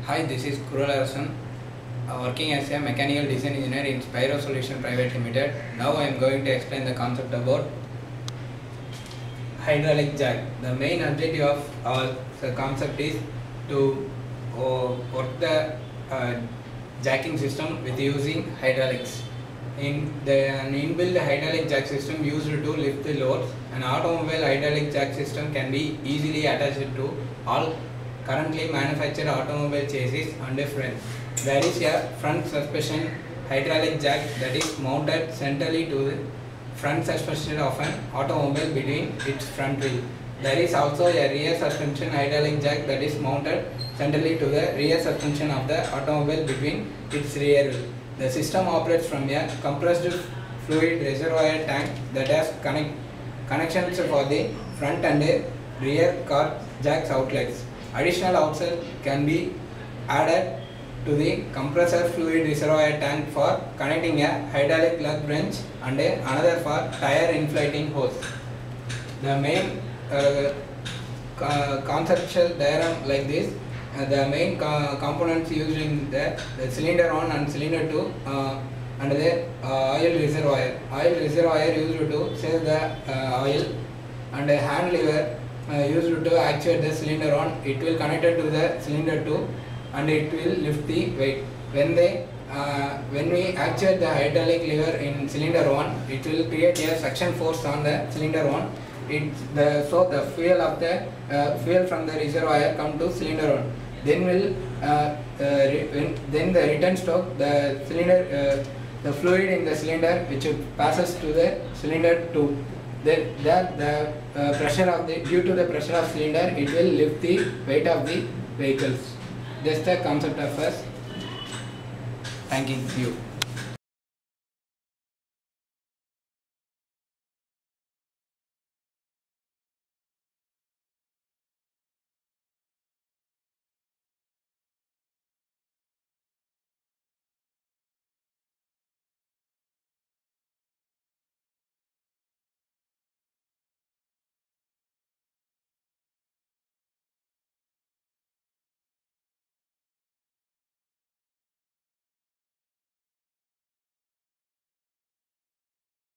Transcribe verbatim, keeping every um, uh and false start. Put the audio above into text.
Hi, this is Kurul Arasan, uh, working as a mechanical design engineer in Spiro Solution Private Limited. Now I am going to explain the concept about hydraulic jack. The main objective of our the concept is to uh, work the uh, jacking system with using hydraulics. In the an inbuilt hydraulic jack system used to lift the loads, an automobile hydraulic jack system can be easily attached to all currently manufactured automobile chassis and frames. There is a front suspension hydraulic jack that is mounted centrally to the front suspension of an automobile between its front wheel. There is also a rear suspension hydraulic jack that is mounted centrally to the rear suspension of the automobile between its rear wheel. The system operates from a compressed fluid reservoir tank that has connect, connections for the front and rear car jacks outlets. Additional outlets can be added to the compressor fluid reservoir tank for connecting a hydraulic lug wrench and another for tire inflating hose. The main uh, conceptual diagram like this. Uh, the main co components used in the, the cylinder one and cylinder two uh, and the uh, oil reservoir. Oil reservoir used to save the uh, oil, and a hand lever uh, used to actuate the cylinder one. It will connect it to the cylinder two and it will lift the weight. When they uh, when we actuate the hydraulic lever in cylinder one, it will create a suction force on the cylinder one. It the so the fuel of the uh, fuel from the reservoir come to cylinder one. Then will uh, uh, when, then the return stroke, the cylinder uh, the fluid in the cylinder which passes to the cylinder two. Then that the uh, pressure of the due to the pressure of cylinder, it will lift the weight of the vehicles. That's the concept of us. Thank you.